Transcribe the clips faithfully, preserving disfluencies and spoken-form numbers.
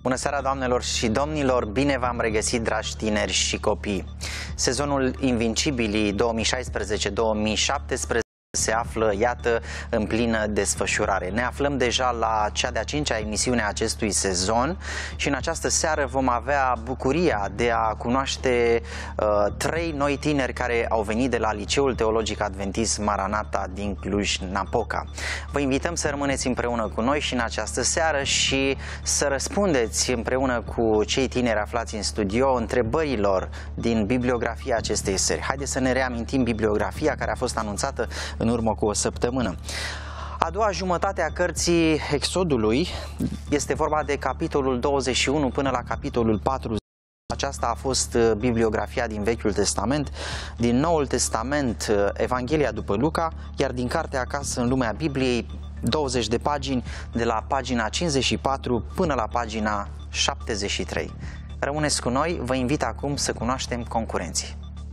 Bună seara, doamnelor și domnilor! Bine v-am regăsit, dragi tineri și copii! Sezonul Invincibilii două mii șaisprezece două mii șaptesprezece se află, iată, în plină desfășurare. Ne aflăm deja la cea de-a cincea emisiune a acestui sezon și în această seară vom avea bucuria de a cunoaște uh, trei noi tineri care au venit de la Liceul Teologic Adventist Maranata din Cluj-Napoca. Vă invităm să rămâneți împreună cu noi și în această seară și să răspundeți împreună cu cei tineri aflați în studio întrebărilor din bibliografia acestei serii. Haideți să ne reamintim bibliografia care a fost anunțată în urmă cu o săptămână. A doua jumătate a cărții Exodului este vorba de capitolul douăzeci și unu până la capitolul patruzeci. Aceasta a fost bibliografia din Vechiul Testament, din Noul Testament Evanghelia după Luca, iar din Cartea Acasă în lumea Bibliei douăzeci de pagini, de la pagina cincizeci și patru până la pagina șaptezeci și trei. Rămâneți cu noi, vă invit acum să cunoaștem concurenții.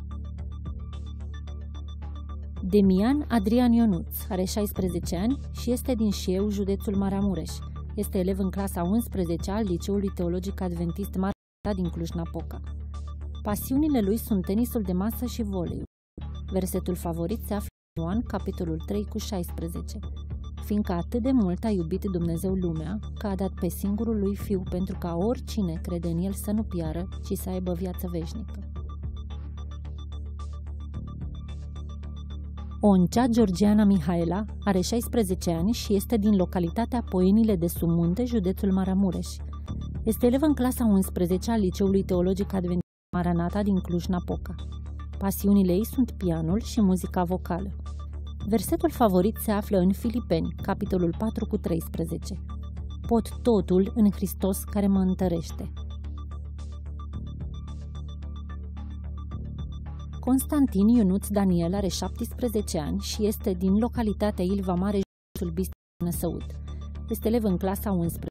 Demian Adrian Ionuț are șaisprezece ani și este din Șieu, județul Maramureș. Este elev în clasa a unu-a al Liceului Teologic Adventist Maranata din Cluj-Napoca. Pasiunile lui sunt tenisul de masă și voleiul. Versetul favorit se află în Ioan, capitolul trei cu șaisprezece. Fiindcă atât de mult a iubit Dumnezeu lumea, că a dat pe singurul lui Fiu pentru ca oricine crede în El să nu piară, ci să aibă viață veșnică. Oncea Georgiana Mihaela are șaisprezece ani și este din localitatea Poienile de sub Munte, județul Maramureș. Este elevă în clasa a unsprezecea al Liceului Teologic Adventist Maranata din Cluj-Napoca. Pasiunile ei sunt pianul și muzica vocală. Versetul favorit se află în Filipeni, capitolul patru cu treisprezece. Pot totul în Hristos care mă întărește. Constantin Ionuț Daniel are șaptesprezece ani și este din localitatea Ilva Mare, județul Bistrița Năsăud. Este elev în clasa a unsprezecea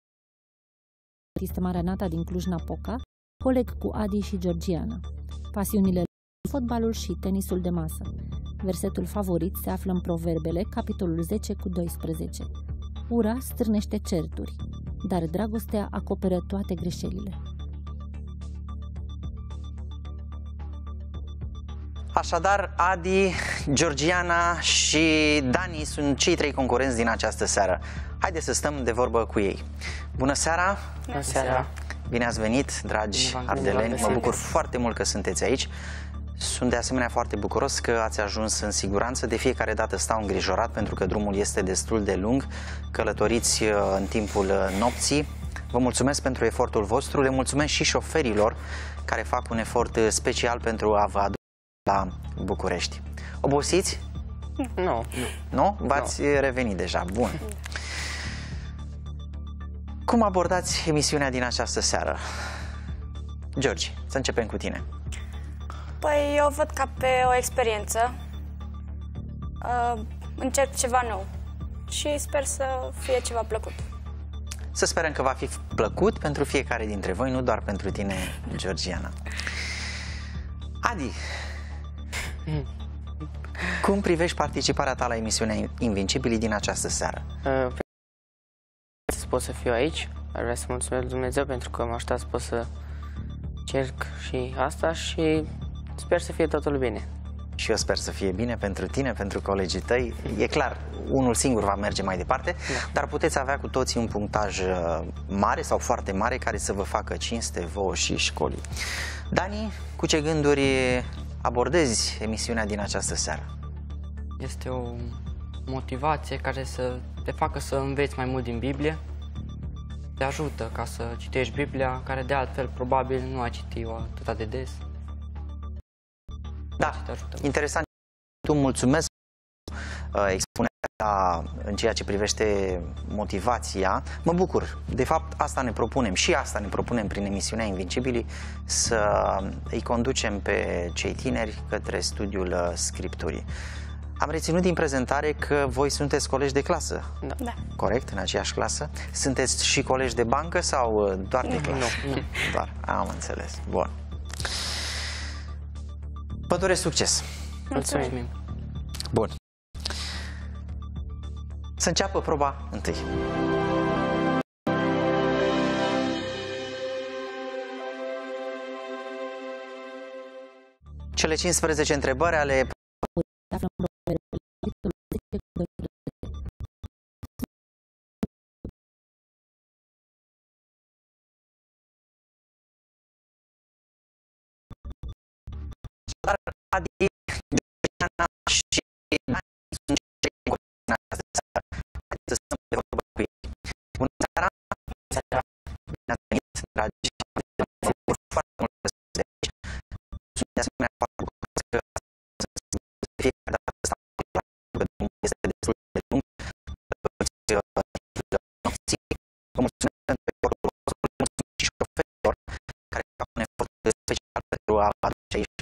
Maranata din Cluj-Napoca, coleg cu Adi și Georgiana. Pasiunile lui fotbalul și tenisul de masă. Versetul favorit se află în Proverbele, capitolul zece cu doisprezece. Ura strânește certuri, dar dragostea acoperă toate greșelile. Așadar, Adi, Georgiana și Dani sunt cei trei concurenți din această seară. Haideți să stăm de vorbă cu ei. Bună seara! Bună seara! Bine ați venit, dragi ardeleni! Mă bucur foarte mult că sunteți aici. Sunt de asemenea foarte bucuros că ați ajuns în siguranță. De fiecare dată stau îngrijorat pentru că drumul este destul de lung. Călătoriți în timpul nopții. Vă mulțumesc pentru efortul vostru. Le mulțumesc și șoferilor care fac un efort special pentru a vă aduce la București. Obosiți? Nu. Nu? Nu? V-ați no. revenit deja. Bun. Cum abordați emisiunea din această seară? George, să începem cu tine. Păi eu văd ca pe o experiență. Uh, încerc ceva nou și sper să fie ceva plăcut. Să sperăm că va fi plăcut pentru fiecare dintre voi, nu doar pentru tine, Georgiana. Adi, cum privești participarea ta la emisiunea Invincibilii din această seară? Uh, să pot să fiu aici. Ar vrea să mulțumesc Dumnezeu pentru că m-a ajutat să pot să cerc și asta și sper să fie totul bine. Și eu sper să fie bine pentru tine, pentru colegii tăi. E clar, unul singur va merge mai departe, da. Dar puteți avea cu toții un punctaj mare sau foarte mare care să vă facă cinste vouă și școlii. Dani, cu ce gânduri abordezi emisiunea din această seară? Este o motivație care să te facă să înveți mai mult din Biblie. Te ajută ca să citești Biblia, care de altfel probabil nu ai citit-o atât de des. Da, interesant. Tu mulțumesc uh, expunerea în ceea ce privește motivația. Mă bucur. De fapt, asta ne propunem și asta ne propunem prin emisiunea Invincibilii, să îi conducem pe cei tineri către studiul uh, Scripturii. Am reținut din prezentare că voi sunteți colegi de clasă. Da. Da. Corect? În aceeași clasă? Sunteți și colegi de bancă sau doar de clasă? Nu, nu. Doar. Am înțeles. Bun. Vă doresc succes! Mulțumim! Bun. Să înceapă proba întâi. Cele cincisprezece întrebări ale Adi, Deana și Dani sunt cei care haideți să stăm de vorbă cu ei. Bună seara! Bine ați venit, dragi! Mă bucur foarte mult să sunteți aici. Sunt de asemenea foarte bucuros că de fiecare dată stau la este destul de lung. Vă mulțumesc pentru efortul vostru, mulțumesc și șoferilor care fac un efort special pentru a aduce aici.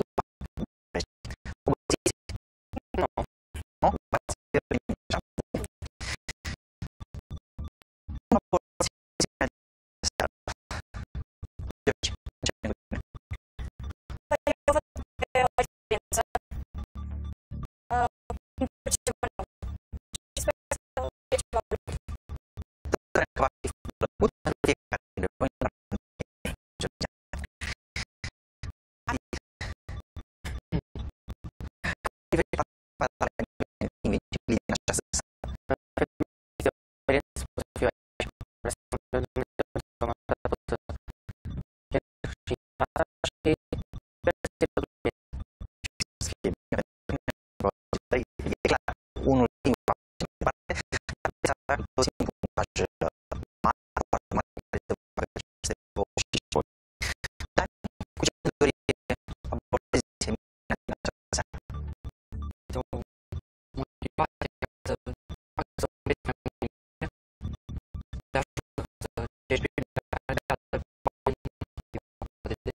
Unul din parte, să avea tot timpul un caj mare, foarte mare, care să facă aceste voci și voi. Dar cu ce dori abordezi seminarea din această seară? Este o motivație să facă să înveți mai mult din Biblie, te ajută să ești Biblia care de altă parte de de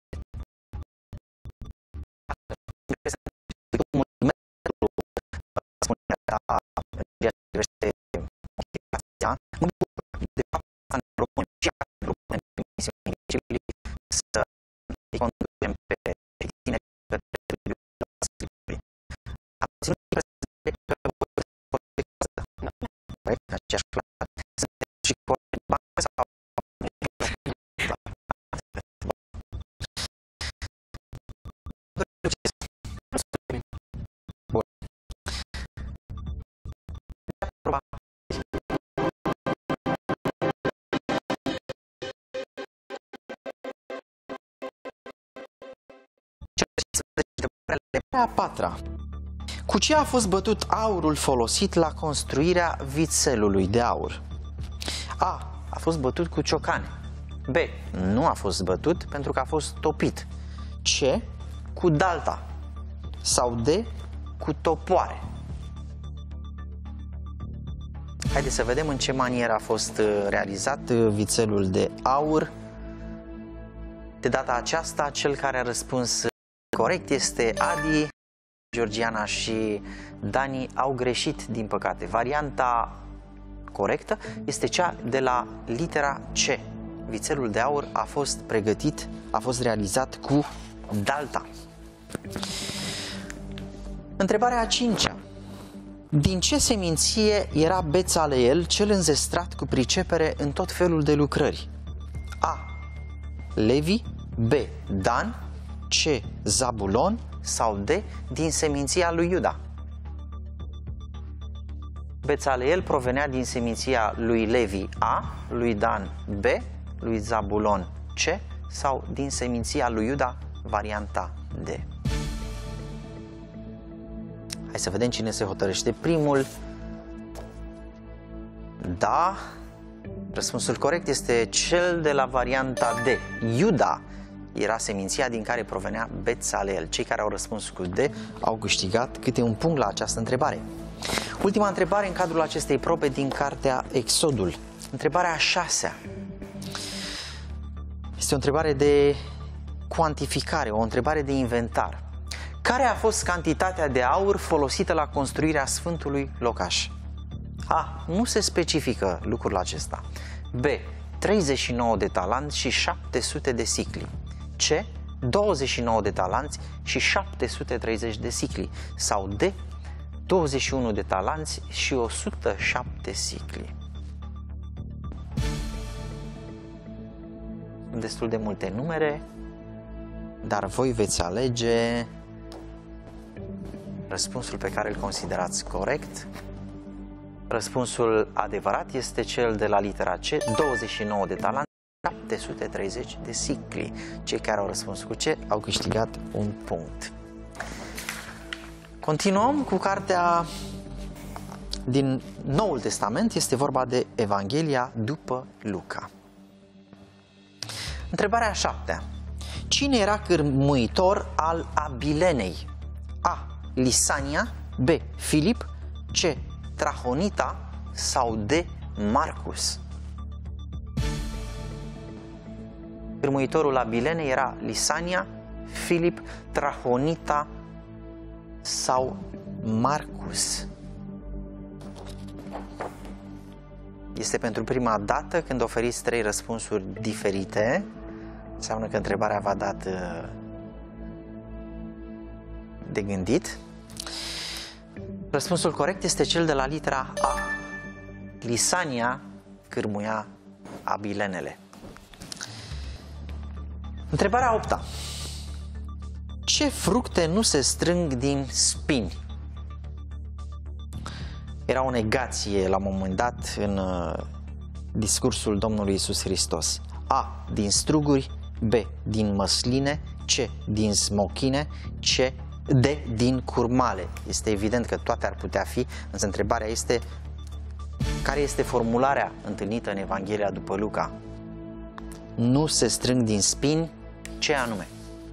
mă bucur de faptul că ne propun și a propun în misiunea Invincibili să îi conducem pe tine către Biblia Scripturii. Am ținut impresia că voi să corect în aceeași clasă. Sunteți și corect în bancă sau bun. A patra. Cu ce a fost bătut aurul folosit la construirea vițelului de aur? A. A fost bătut cu ciocane. B. Nu a fost bătut pentru că a fost topit. C. Cu dalta. Sau D. Cu topoare. Haideți să vedem în ce manieră a fost realizat vițelul de aur. De data aceasta, cel care a răspuns corect este Adi. Georgiana și Dani au greșit, din păcate. Varianta corectă este cea de la litera C. Vițelul de aur a fost pregătit, a fost realizat cu dalta. Întrebarea a cincea. Din ce seminție era Bețaleel, cel înzestrat cu pricepere în tot felul de lucrări? A. Levi. B. Dan. C. Zabulon. Sau D. Din seminția lui Iuda. Bețaleel provenea din seminția lui Levi A, lui Dan B, lui Zabulon C sau din seminția lui Iuda, varianta D. Hai să vedem cine se hotărăște primul. Da, răspunsul corect este cel de la varianta D. Iuda era seminția din care provenea Bețaleel. Cei care au răspuns cu D au câștigat câte un punct la această întrebare. Ultima întrebare în cadrul acestei probe din cartea Exodul. Întrebarea a șasea. Este o întrebare de cuantificare, o întrebare de inventar. Care a fost cantitatea de aur folosită la construirea Sfântului Locaș? A. Nu se specifică lucrul acesta. B. treizeci și nouă de talanți și șapte sute de sicli. C. douăzeci și nouă de talanți și șapte sute treizeci de sicli. Sau D. douăzeci și unu de talanți și o sută șapte sicli. Sunt destul de multe numere, dar voi veți alege răspunsul pe care îl considerați corect. Răspunsul adevărat este cel de la litera C, douăzeci și nouă de talanți, șapte sute treizeci de sicli. Cei care au răspuns cu C au câștigat un punct. Continuăm cu cartea din Noul Testament, este vorba de Evanghelia după Luca. Întrebarea a șaptea. Cine era cârmuitor al Abilenei? A. Lisania, B. Filip, C. Trahonita sau D. Marcus? Cârmuitorul Abilenei era Lisania, Filip, Trahonita sau Marcus? Este pentru prima dată când oferiți trei răspunsuri diferite. Înseamnă că întrebarea v-a dat de gândit. Răspunsul corect este cel de la litera A. Lisania cârmuia abilenele. Întrebarea a opta. Ce fructe nu se strâng din spini? Era o negație la un moment dat în uh, discursul Domnului Iisus Hristos. A. Din struguri, B. Din măsline, C. Din smochine, C. D. Din curmale. Este evident că toate ar putea fi, însă întrebarea este care este formularea întâlnită în Evanghelia după Luca? Nu se strâng din spini, ce anume?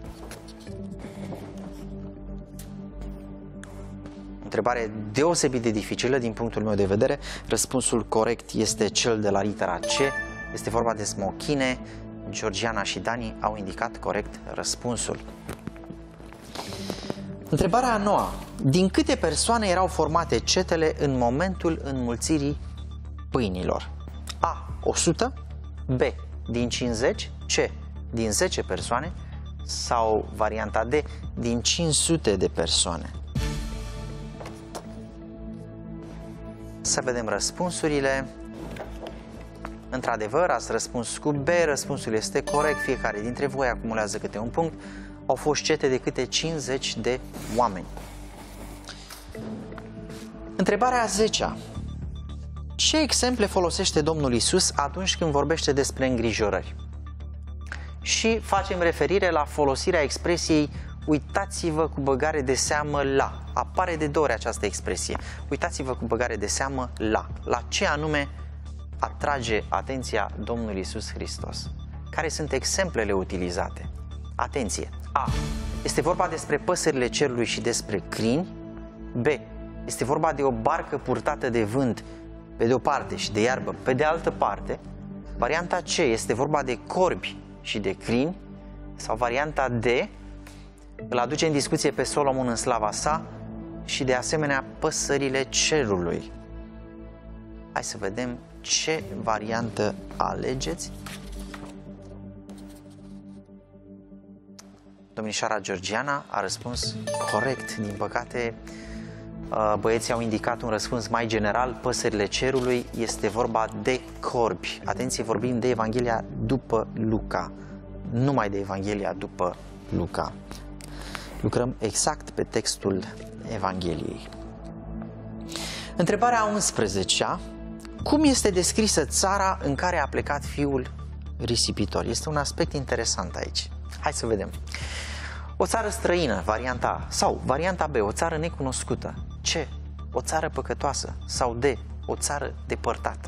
Întrebare deosebit de dificilă din punctul meu de vedere. Răspunsul corect este cel de la litera C. Este vorba de smochine. Georgiana și Dani au indicat corect răspunsul. Întrebarea a noua. Din câte persoane erau formate cetele în momentul înmulțirii pâinilor? A. o sută, B. Din cincizeci, C. Din zece persoane sau varianta D. Din cinci sute de persoane? Să vedem răspunsurile. Într-adevăr, ați răspuns cu B, răspunsul este corect, fiecare dintre voi acumulează câte un punct. Au fost cete de câte cincizeci de oameni. Întrebarea a zecea. Ce exemple folosește Domnul Iisus atunci când vorbește despre îngrijorări? Și facem referire la folosirea expresiei uitați-vă cu băgare de seamă la. Apare de două ori această expresie. Uitați-vă cu băgare de seamă la. La ce anume atrage atenția Domnului Iisus Hristos? Care sunt exemplele utilizate? Atenție! A. Este vorba despre păsările cerului și despre crini. B. Este vorba de o barcă purtată de vânt pe de o parte și de iarbă pe de altă parte. Varianta C. Este vorba de corbi și de crini. Sau varianta D. Îl aduce în discuție pe Solomon în slava sa și de asemenea păsările cerului. Hai să vedem ce variantă alegeți. Domnișoara Georgiana a răspuns corect. Din păcate, băieții au indicat un răspuns mai general. Păsările cerului, este vorba de corbi. Atenție, vorbim de Evanghelia după Luca. Numai de Evanghelia după Luca. Lucrăm exact pe textul Evangheliei. Întrebarea a unsprezecea. Cum este descrisă țara în care a plecat fiul risipitor? Este un aspect interesant aici. Hai să vedem. O țară străină, varianta A, sau varianta B, o țară necunoscută. C, o țară păcătoasă, sau D, o țară depărtată.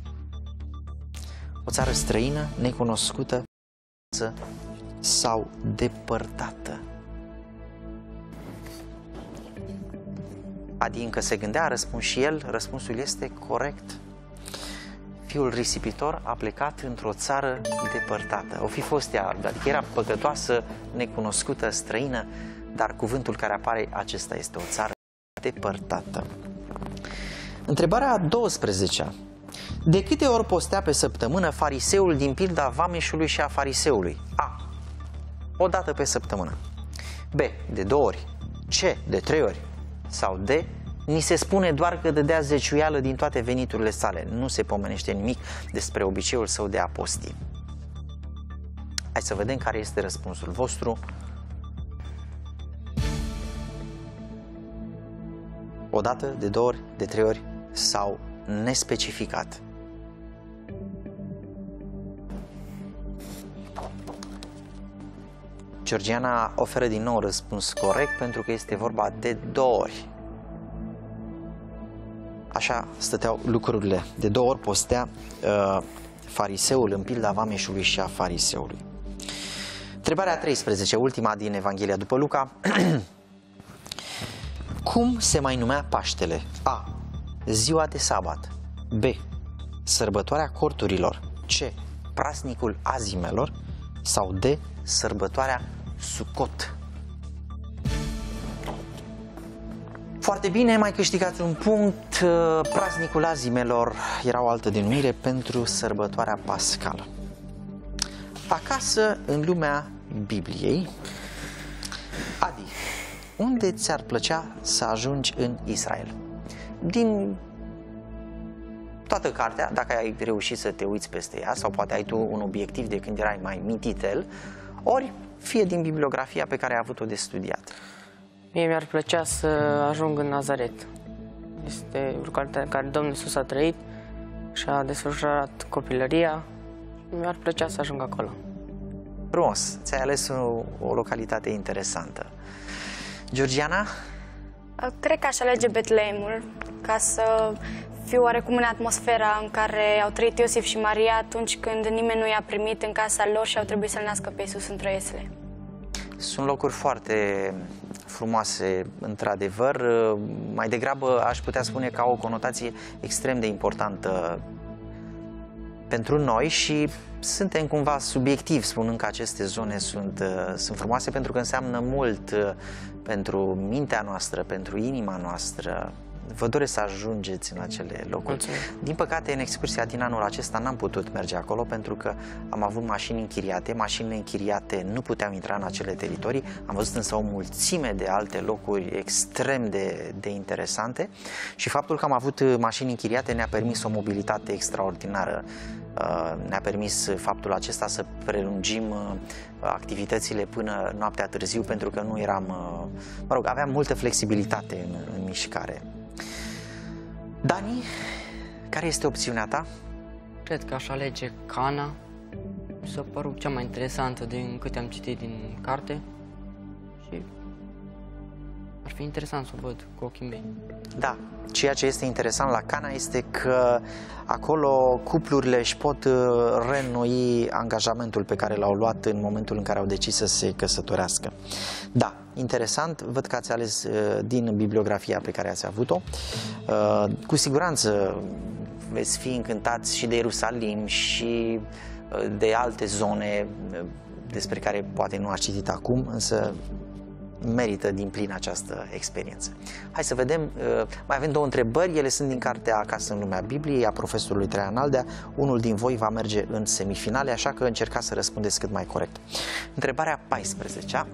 O țară străină, necunoscută sau depărtată. Adi încă se gândea, a răspuns și el, răspunsul este corect. Fiul risipitor a plecat într-o țară depărtată. O fi fost ea, adică era păcătoasă, necunoscută, străină, dar cuvântul care apare, acesta este o țară depărtată. Întrebarea a douăsprezecea. De câte ori postea pe săptămână fariseul din pilda vameșului și a fariseului? A. O dată pe săptămână. B. De două ori. C. De trei ori. Sau D. Ni se spune doar că dădea zeciuială din toate veniturile sale. Nu se pomenește nimic despre obiceiul său de a posti. Hai să vedem care este răspunsul vostru. O dată, de două ori, de trei ori sau nespecificat? Georgiana oferă din nou răspuns corect pentru că este vorba de două ori. Așa stăteau lucrurile. De două ori postea uh, fariseul în pilda vameșului și a fariseului. Întrebarea a treisprezece, ultima din Evanghelia după Luca. Cum se mai numea Paștele? A. Ziua de sabat. B. Sărbătoarea corturilor. C. Praznicul azimelor. Sau D. Sărbătoarea Sucot. Foarte bine, mai câștigați un punct. Praznicul azimelor era o altă denumire pentru sărbătoarea pascală. Acasă, în lumea Bibliei, Adi, unde ți-ar plăcea să ajungi în Israel? Din toată cartea, dacă ai reușit să te uiți peste ea, sau poate ai tu un obiectiv de când erai mai mititel, ori fie din bibliografia pe care ai avut-o de studiat. Mie mi-ar plăcea să ajung în Nazaret. Este localitatea în care Domnul Iisus a trăit și a desfășurat copilăria. Mi-ar plăcea să ajung acolo. Frumos, ți-ai ales o, o localitate interesantă. Georgiana? Cred că aș alege Betleemul, ca să fiu oarecum în atmosfera în care au trăit Iosif și Maria atunci când nimeni nu i-a primit în casa lor și au trebuit să-L nască pe Iisus între iesle. Sunt locuri foarte frumoase, într-adevăr. Mai degrabă aș putea spune că au o conotație extrem de importantă pentru noi și suntem cumva subiectivi spunând că aceste zone sunt, sunt frumoase pentru că înseamnă mult pentru mintea noastră, pentru inima noastră. Vă doresc să ajungeți în acele locuri. Mulțumesc. Din păcate, în excursia din anul acesta n-am putut merge acolo pentru că am avut mașini închiriate. Mașinile închiriate nu puteau intra în acele teritorii. Am văzut însă o mulțime de alte locuri extrem de, de interesante și faptul că am avut mașini închiriate ne-a permis o mobilitate extraordinară. Ne-a permis faptul acesta să prelungim activitățile până noaptea târziu pentru că nu eram, mă rog, aveam multă flexibilitate în, în mișcare. Dani, care este opțiunea ta? Cred că aș alege Cana. Mi s-a părut cea mai interesantă din câte am citit din carte și ar fi interesant să o văd cu ochii mei. Da, ceea ce este interesant la Cana este că acolo cuplurile își pot reînnoi angajamentul pe care l-au luat în momentul în care au decis să se căsătorească. Da, interesant, văd că ați ales din bibliografia pe care ați avut-o. Cu siguranță veți fi încântați și de Ierusalim și de alte zone despre care poate nu ați citit acum, însă merită din plin această experiență. Hai să vedem, mai avem două întrebări, ele sunt din cartea Acasă în lumea Bibliei, a profesorului Traian Aldea. Unul din voi va merge în semifinale, așa că încercați să răspundeți cât mai corect. Întrebarea paisprezecea.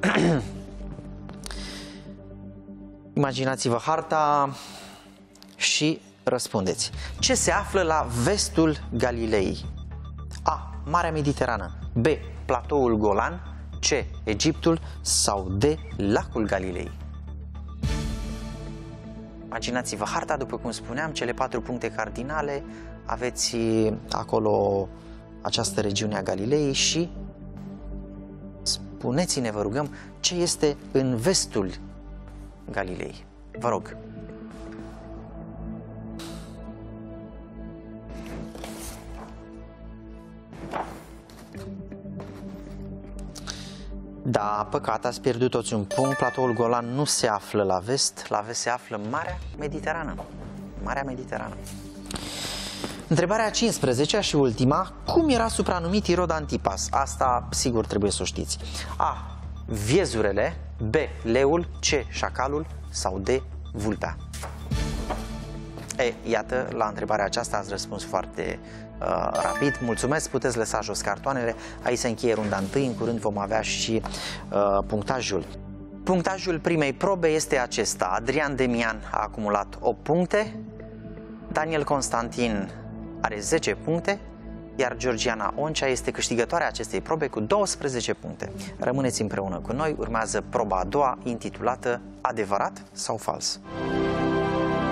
Imaginați-vă harta și răspundeți. Ce se află la vestul Galilei? A. Marea Mediterană. B. Platoul Golan. C. Egiptul sau D. Lacul Galilei. Imaginați-vă harta, după cum spuneam, cele patru puncte cardinale, aveți acolo această regiune a Galilei și spuneți-ne, vă rugăm, ce este în vestul Galilei. Vă rog. Da, păcat, ați pierdut toți un punct. Platoul Golan nu se află la vest, la vest se află Marea Mediterană. Marea Mediterană. Întrebarea cincisprezecea și ultima. Cum era supranumit Irod Antipas? Asta sigur trebuie să o știți. A. Viezurele. B. Leul. C. Șacalul sau D. Vulpea. E, iată, la întrebarea aceasta ați răspuns foarte uh, rapid. Mulțumesc, puteți lăsa jos cartoanele. Aici se încheie runda întâi, în curând vom avea și uh, punctajul. Punctajul primei probe este acesta. Adrian Demian a acumulat opt puncte, Daniel Constantin are zece puncte, iar Georgiana Oncea este câștigătoarea acestei probe cu douăsprezece puncte. Rămâneți împreună cu noi, urmează proba a doua, intitulată Adevărat sau fals?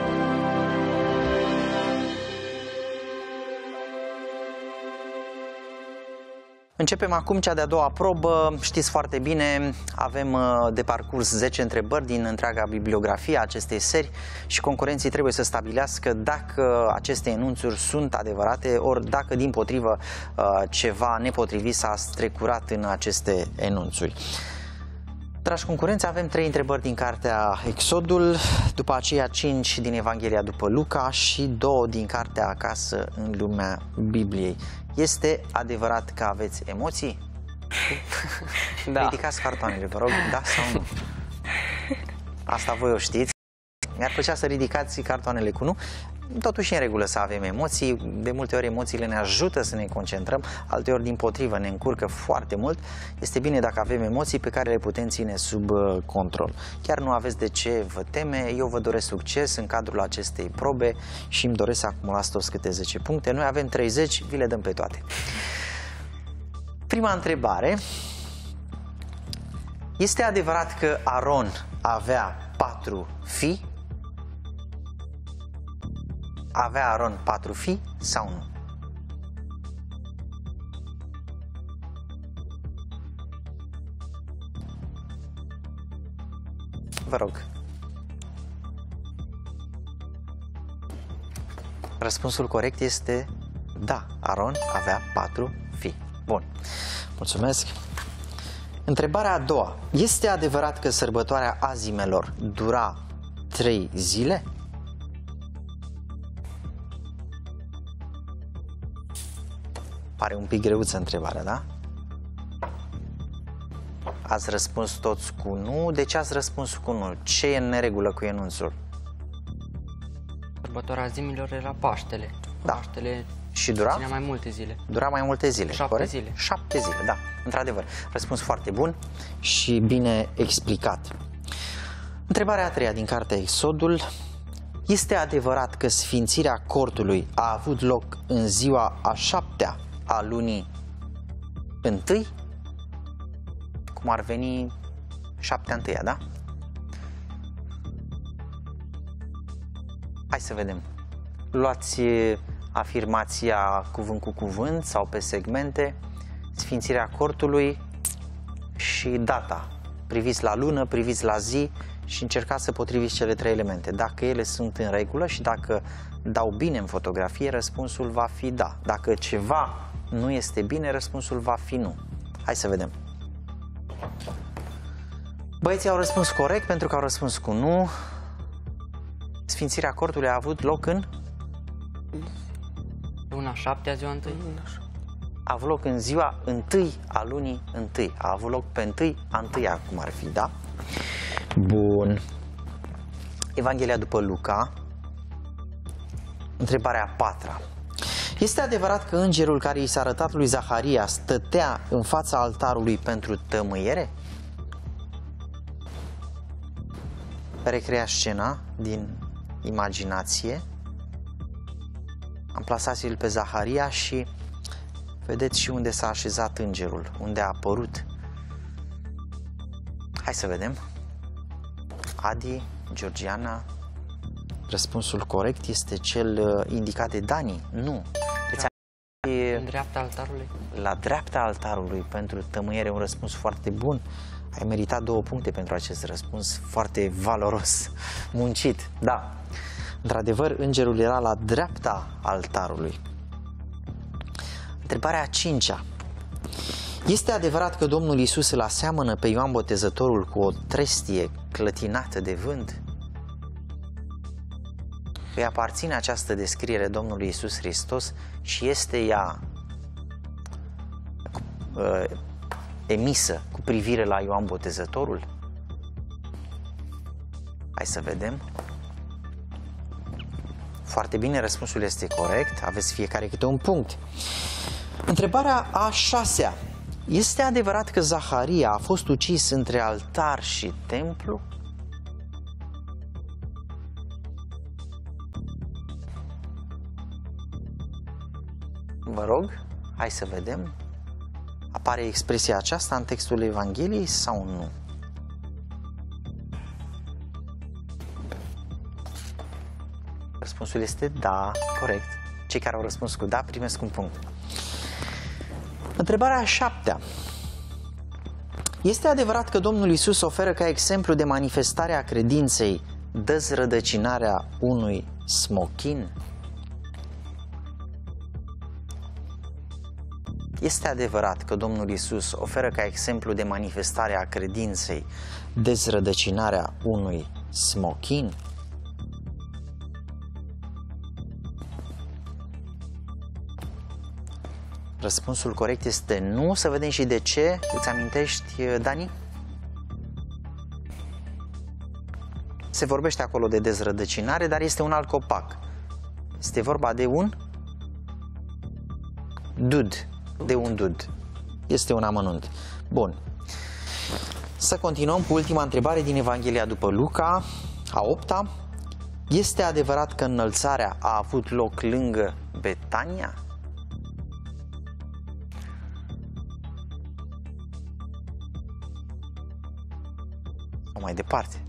Începem acum cea de-a doua probă. Știți foarte bine, avem de parcurs zece întrebări din întreaga bibliografie a acestei serii și concurenții trebuie să stabilească dacă aceste enunțuri sunt adevărate, ori dacă dimpotrivă ceva nepotrivit s-a strecurat în aceste enunțuri. Dragi concurenți, avem trei întrebări din cartea Exodul, după aceea cinci din Evanghelia după Luca și două din cartea Acasă în lumea Bibliei. Este adevărat că aveți emoții? Da. Ridicați cartoanele, vă rog, da sau nu? Asta voi o știți. Mi-ar plăcea să ridicați cartoanele cu nu. Totuși e în regulă să avem emoții. De multe ori emoțiile ne ajută să ne concentrăm, alteori dimpotrivă ne încurcă foarte mult. Este bine dacă avem emoții pe care le putem ține sub control. Chiar nu aveți de ce vă teme. Eu vă doresc succes în cadrul acestei probe și îmi doresc să acumulați toți câte zece puncte. Noi avem treizeci, vi le dăm pe toate. Prima întrebare. Este adevărat că Aron avea patru fii? Avea Aron patru fii sau nu? Vă rog. Răspunsul corect este da, Aron avea patru fii. Bun. Mulțumesc. Întrebarea a doua. Este adevărat că sărbătoarea azimelor dura trei zile? Pare un pic greuță întrebarea, da? Ați răspuns toți cu nu. De ce ați răspuns cu nu? Ce e în neregulă cu enunțul? Sărbătoarea zilelor era Paștele. Da. Paștele Și dura? ținea mai multe zile. Dura mai multe zile, Șapte corect? zile. Șapte zile, da. Într-adevăr. Răspuns foarte bun și bine explicat. Întrebarea a treia din cartea Exodul. Este adevărat că sfințirea cortului a avut loc în ziua a șaptea a lunii întâi? Cum ar veni șaptea întâia, da? Hai să vedem. Luați afirmația cuvânt cu cuvânt sau pe segmente, sfințirea cortului și data. Priviți la lună, priviți la zi și încercați să potriviți cele trei elemente. Dacă ele sunt în regulă și dacă dau bine în fotografie, răspunsul va fi da. Dacă ceva nu este bine, răspunsul va fi nu. Hai să vedem. Băieții au răspuns corect pentru că au răspuns cu nu. Sfințirea cortului a avut loc în? Luna șaptea, ziua întâi. A avut loc în ziua întâi a lunii întâi. A avut loc pe întâi a întâia, cum ar fi, da? Bun. Evanghelia după Luca. Întrebarea a patra. Este adevărat că îngerul care i s-a arătat lui Zaharia stătea în fața altarului pentru tămâiere? Recrea scena din imaginație. Amplasați-l pe Zaharia și vedeți și unde s-a așezat îngerul, unde a apărut. Hai să vedem. Adi, Georgiana, răspunsul corect este cel indicat de Dani. Nu. În dreapta altarului? La dreapta altarului pentru tămâiere, un răspuns foarte bun. Ai meritat două puncte pentru acest răspuns foarte valoros, muncit. Da, într-adevăr, îngerul era la dreapta altarului. Întrebarea a cincea. Este adevărat că Domnul Iisus îl aseamănă pe Ioan Botezătorul cu o trestie clătinată de vânt? Îi aparține această descriere Domnului Iisus Hristos și este ea uh, emisă cu privire la Ioan Botezătorul? Hai să vedem. Foarte bine, răspunsul este corect. Aveți fiecare câte un punct. Întrebarea a șasea. Este adevărat că Zaharia a fost ucis între altar și templu? Vă rog, hai să vedem. Apare expresia aceasta în textul Evangheliei sau nu? Răspunsul este da, corect. Cei care au răspuns cu da primesc un punct. Întrebarea a șaptea. Este adevărat că Domnul Iisus oferă ca exemplu de manifestare a credinței dezrădăcinarea unui smochin? Este adevărat că Domnul Iisus oferă ca exemplu de manifestare a credinței dezrădăcinarea unui smochin? Răspunsul corect este nu. Să vedem și de ce. Îți amintești, Dani? Se vorbește acolo de dezrădăcinare, dar este un alt copac. Este vorba de un dud. De un dud. Este un amănunt. Bun. Să continuăm cu ultima întrebare din Evanghelia după Luca, a opta. Este adevărat că înălțarea a avut loc lângă Betania? Sau mai departe?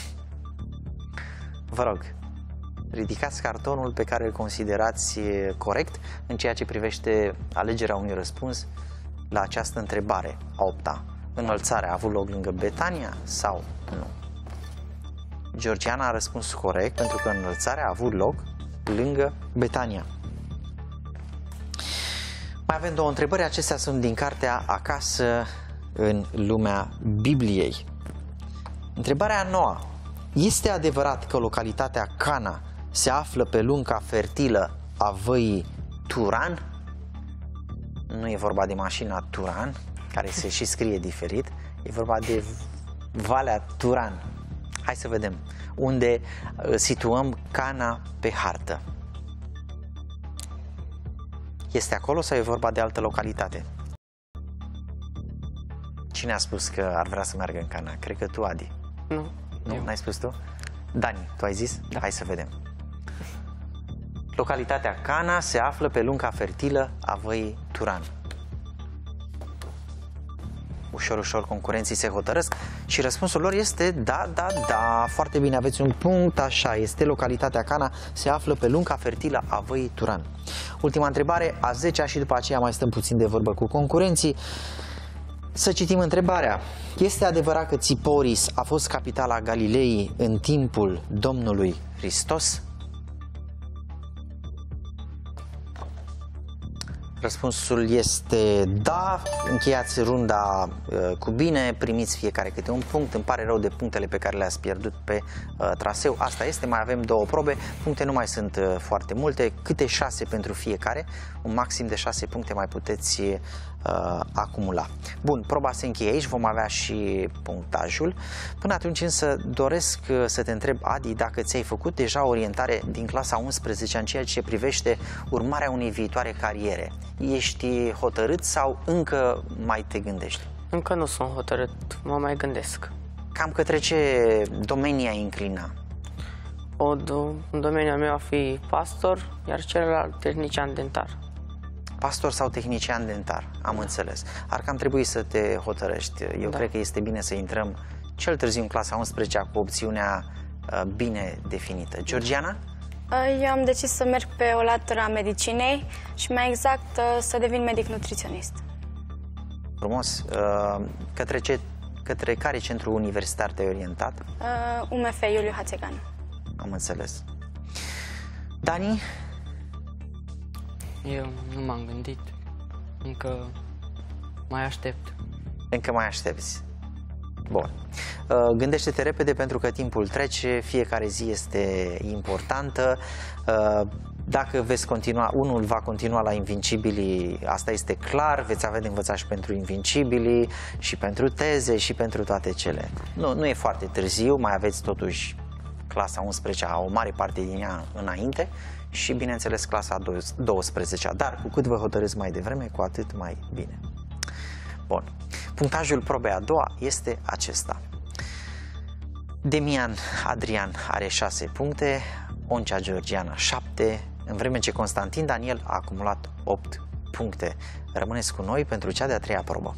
Vă rog, ridicați cartonul pe care îl considerați corect în ceea ce privește alegerea unui răspuns la această întrebare a opta. Înălțarea a avut loc lângă Betania sau nu? Georgiana a răspuns corect, pentru că înălțarea a avut loc lângă Betania. Mai avem două întrebări, acestea sunt din cartea Acasă în lumea Bibliei. Întrebarea a noua. Este adevărat că localitatea Cana se află pe lunga fertilă a văii Turan? Nu e vorba de mașina Turan, care se și scrie diferit, e vorba de Valea Turan. Hai să vedem unde situăm Cana pe hartă. Este acolo sau e vorba de altă localitate? Cine a spus că ar vrea să meargă în Cana? Cred că tu, Adi. Nu. Nu? N-ai spus tu? Dani, tu ai zis? Da. Hai să vedem. Localitatea Cana se află pe lunga fertilă a văii Turan. Ușor, ușor concurenții se hotărăsc și răspunsul lor este da, da, da. Foarte bine, aveți un punct, așa este. Localitatea Cana se află pe lunga fertilă a văii Turan. Ultima întrebare, a zecea, și după aceea mai stăm puțin de vorbă cu concurenții. Să citim întrebarea. Este adevărat că Țiporis a fost capitala Galilei în timpul Domnului Hristos? Răspunsul este da. Încheiați runda uh, cu bine, primiți fiecare câte un punct. Îmi pare rău de punctele pe care le-ați pierdut pe uh, traseu. Asta este, mai avem două probe. Puncte nu mai sunt uh, foarte multe, câte șase pentru fiecare. Un maxim de șase puncte mai puteți uh, acumula. Bun, proba se încheie aici, vom avea și punctajul. Până atunci însă doresc uh, să te întreb, Adi, dacă ți-ai făcut deja orientare din clasa a unsprezecea în ceea ce privește urmarea unei viitoare cariere. Ești hotărât sau încă mai te gândești? Încă nu sunt hotărât, mă mai gândesc. Cam către ce domenii ai înclina? O, în domeniul meu a fi pastor, iar celălalt tehnician dentar. Pastor sau tehnician dentar, am înțeles. Ar cam trebui să te hotărăști. Eu da. cred că este bine să intrăm cel târziu în clasa a unsprezecea cu opțiunea uh, bine definită. Georgiana? Eu am decis să merg pe o latură a medicinei și mai exact să devin medic nutriționist. Frumos. Către, ce, către care centru universitar te-ai orientat? U M F Iuliu Hațeganu. Am înțeles. Dani? Eu nu m-am gândit. Încă mai aștept. Încă mai aștepți. Bun. Gândește-te repede pentru că timpul trece, fiecare zi este importantă. Dacă veți continua, unul va continua la Invincibilii, asta este clar, veți avea de învățat și pentru Invincibilii, și pentru teze, și pentru toate cele. Nu, nu e foarte târziu, mai aveți totuși clasa a unsprezecea, o mare parte din ea înainte și, bineînțeles, clasa a douăsprezecea. Dar cu cât vă hotărâți mai devreme, cu atât mai bine. Bun. Punctajul probei a doua este acesta. Demian Adrian are șase puncte, Oncea Georgiana șapte, în vreme ce Constantin Daniel a acumulat opt puncte. Rămâneți cu noi pentru cea de-a treia probă.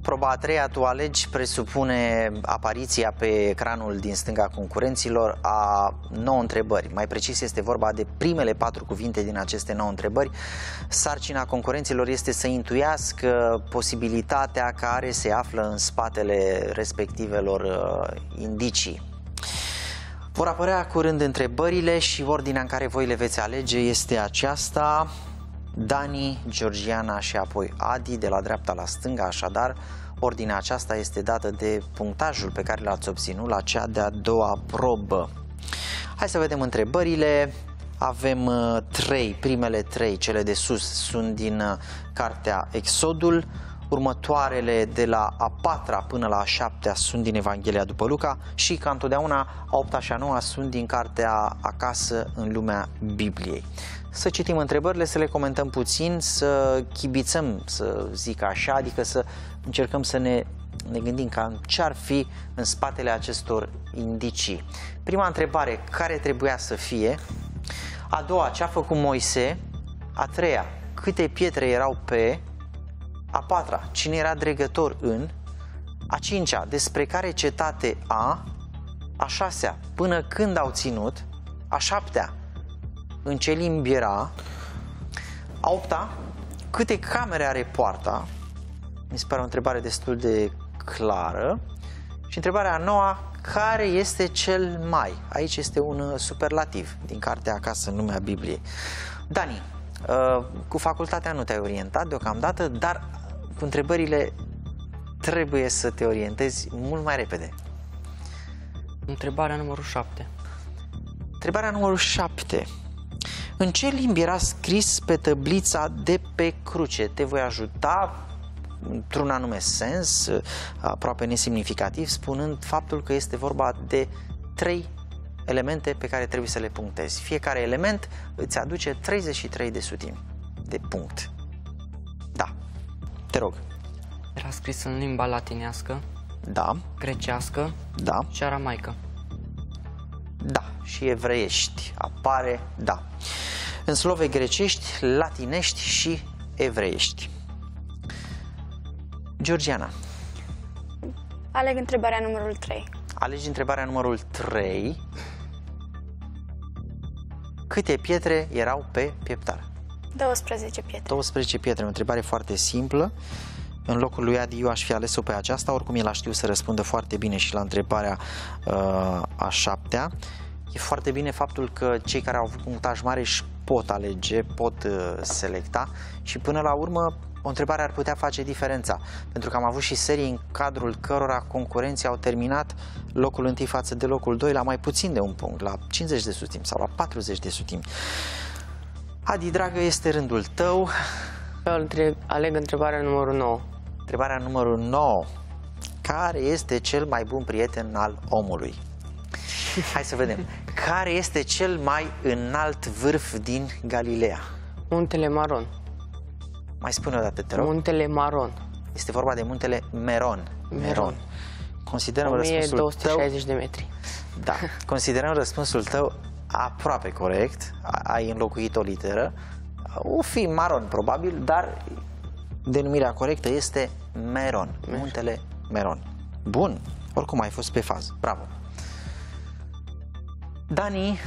Proba a treia, tu alegi, presupune apariția pe ecranul din stânga concurenților a nouă întrebări. Mai precis este vorba de primele patru cuvinte din aceste nouă întrebări. Sarcina concurenților este să intuiască posibilitatea care se află în spatele respectivelor uh, indicii. Vor apărea curând întrebările și ordinea în care voi le veți alege este aceasta: Dani, Georgiana și apoi Adi, de la dreapta la stânga. Așadar, ordinea aceasta este dată de punctajul pe care l-ați obținut la cea de-a doua probă. Hai să vedem întrebările. Avem uh, trei, primele trei, cele de sus, sunt din uh, cartea Exodul. Următoarele, de la a patra până la a șaptea, sunt din Evanghelia după Luca și, ca întotdeauna, a opta și a noua sunt din cartea Acasă în lumea Bibliei. Să citim întrebările, să le comentăm puțin, să chibițăm, să zic așa, adică să încercăm să ne, ne gândim cam ce ar fi în spatele acestor indicii. Prima întrebare, care trebuia să fie? A doua, ce a făcut Moise? A treia, câte pietre erau pe? A patra, cine era dregător în? A cincea, despre care cetate a? A șasea, până când au ținut? A șaptea, în ce limbi era? A opta, câte camere are poarta? Mi se pare o întrebare destul de clară. Și întrebarea a noua, care este cel mai? Aici este un superlativ din cartea Acasă în lumea Bibliei. Dani, cu facultatea nu te-ai orientat deocamdată, dar cu întrebările trebuie să te orientezi mult mai repede. Întrebarea numărul șapte. Întrebarea numărul șapte. În ce limbi era scris pe tăblița de pe cruce? Te voi ajuta într-un anume sens, aproape nesemnificativ, spunând faptul că este vorba de trei elemente pe care trebuie să le punctezi. Fiecare element îți aduce treizeci și trei de sutimi de punct. Da. Te rog. Era scris în limba latinească, Da. grecească Da. și aramaică. Da. Și evreiești. Apare da. În slove grecești, latinești și evreiești. Georgiana. Aleg întrebarea numărul trei. Alegi întrebarea numărul trei. Câte pietre erau pe pieptar? douăsprezece pietre. douăsprezece pietre, o întrebare foarte simplă. În locul lui Adi eu aș fi ales-o pe aceasta, oricum el a știut să răspundă foarte bine și la întrebarea uh, a șaptea. E foarte bine faptul că cei care au avut punctaj mare își pot alege, pot uh, selecta și până la urmă o întrebare ar putea face diferența, pentru că am avut și serii în cadrul cărora concurenții au terminat locul întâi față de locul doi la mai puțin de un punct, la cincizeci de sutimi sau la patruzeci de sutimi. Adi, dragă, este rândul tău. Eu aleg întrebarea numărul nouă. Întrebarea numărul nouă. Care este cel mai bun prieten al omului? Hai să vedem. Care este cel mai înalt vârf din Galileea? Muntele Maron. Mai spune o dată, te rog. Muntele Maron. Este vorba de muntele Meron. Meron. Considerăm o mie răspunsul două sute șaizeci tău... de metri. Da. Considerăm răspunsul tău aproape corect. Ai înlocuit o literă. O fi Maron, probabil, dar denumirea corectă este Meron. Meron. Muntele Meron. Bun. Oricum ai fost pe fază. Bravo. Dani.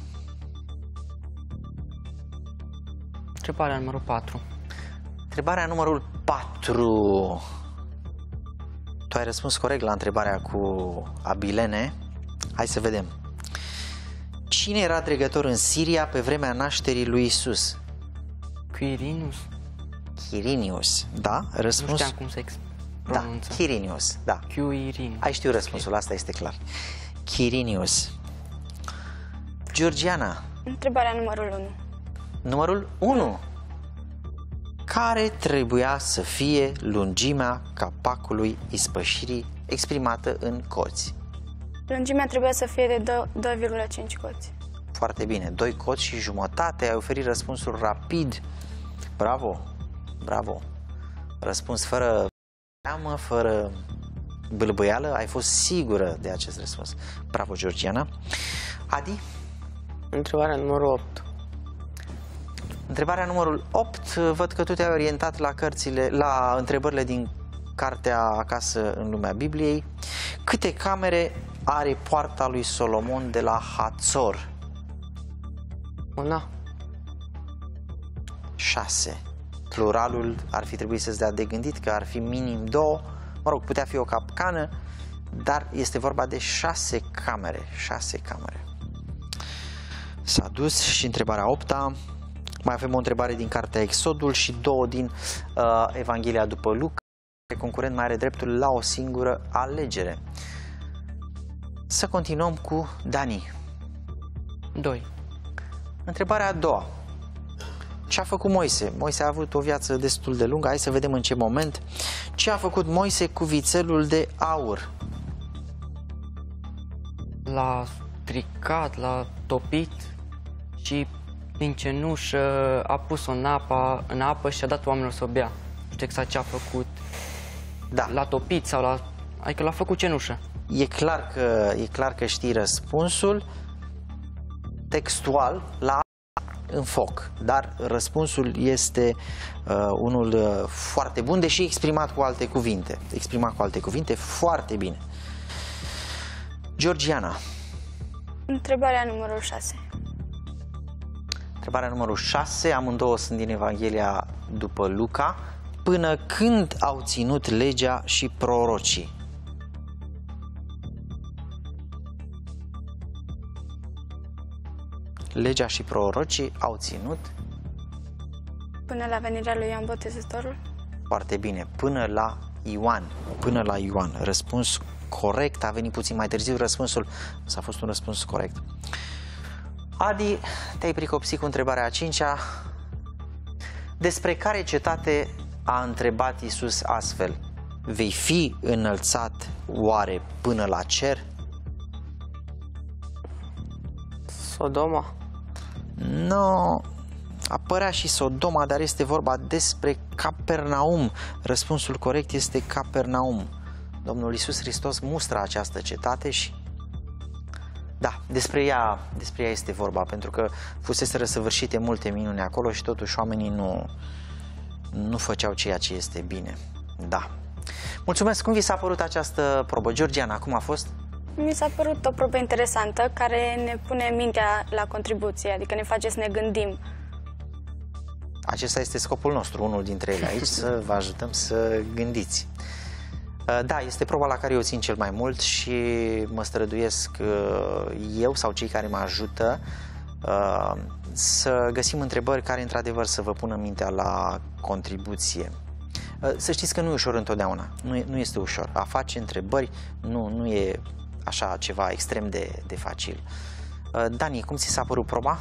Întrebarea numărul patru. Întrebarea numărul patru. Tu ai răspuns corect la întrebarea cu Abilene. Hai să vedem. Cine era dregător în Siria pe vremea nașterii lui Isus? Quirinius? Quirinius, da? Răspuns... Nu știam cum se pronunță. Da, Quirinius, da. Quirinius. Ai știut răspunsul, asta este clar. Quirinius. Georgiana. Întrebarea numărul unu. Numărul unu. Care trebuia să fie lungimea capacului ispășirii exprimată în coți? Lungimea trebuia să fie de doi virgulă cinci coți. Foarte bine, doi coți și jumătate, ai oferit răspunsul rapid. Bravo, bravo. Răspuns fără teamă, fără bâlbâială, ai fost sigură de acest răspuns. Bravo, Georgiana. Adi? Întrebarea numărul opt. Întrebarea numărul opt, văd că tu te-ai orientat la cărțile, la întrebările din cartea Acasă în lumea Bibliei. Câte camere are poarta lui Solomon de la Hațor? Una. Șase. Pluralul ar fi trebuit să-ți dea de gândit că ar fi minim două. Mă rog, putea fi o capcană, dar este vorba de șase camere. Șase camere. S-a dus și întrebarea opta. Mai avem o întrebare din cartea Exodul și două din uh, Evanghelia după Luca. Concurent mai are dreptul la o singură alegere. Să continuăm cu Dani. doi. Întrebarea a doua. Ce a făcut Moise? Moise a avut o viață destul de lungă. Hai să vedem în ce moment. Ce a făcut Moise cu vițelul de aur? L-a stricat, l-a topit și din cenușă a pus-o în apă, în apă și a dat oamenilor să o bea. Nu știu exact ce a făcut. Da. L-a topit sau l-a... Adică l-a făcut cenușă. E clar că, e clar că știi răspunsul. Textual, la în foc. Dar răspunsul este uh, unul uh, foarte bun, deși exprimat cu alte cuvinte. Exprimat cu alte cuvinte foarte bine. Georgiana. Întrebarea numărul șase. Întrebarea numărul șase, amândouă sunt din Evanghelia după Luca. Până când au ținut legea și prorocii? Legea și prorocii au ținut? Până la venirea lui Ioan Botezătorul? Foarte bine, până la Ioan. Până la Ioan. Răspuns corect, a venit puțin mai târziu răspunsul, s-a fost un răspuns corect. Adi, te-ai pricopsit cu întrebarea a cincea. Despre care cetate a întrebat Iisus astfel? Vei fi înălțat oare până la cer? Sodoma? Nu, apărea și Sodoma, dar este vorba despre Capernaum. Răspunsul corect este Capernaum. Domnul Iisus Hristos mustră această cetate și da, despre ea, despre ea este vorba, pentru că fusese răsăvârșite multe minuni acolo și totuși oamenii nu, nu făceau ceea ce este bine. Da. Mulțumesc! Cum vi s-a părut această probă? Georgiana, cum a fost? Mi s-a părut o probă interesantă care ne pune mintea la contribuție, adică ne face să ne gândim. Acesta este scopul nostru, unul dintre ele aici, să vă ajutăm să gândiți. Da, este proba la care eu țin cel mai mult și mă străduiesc eu sau cei care mă ajută să găsim întrebări care într-adevăr să vă pună mintea la contribuție. Să știți că nu e ușor întotdeauna, nu, e, nu este ușor. A face întrebări nu, nu e așa ceva extrem de, de facil. Dani, cum ți s-a părut proba?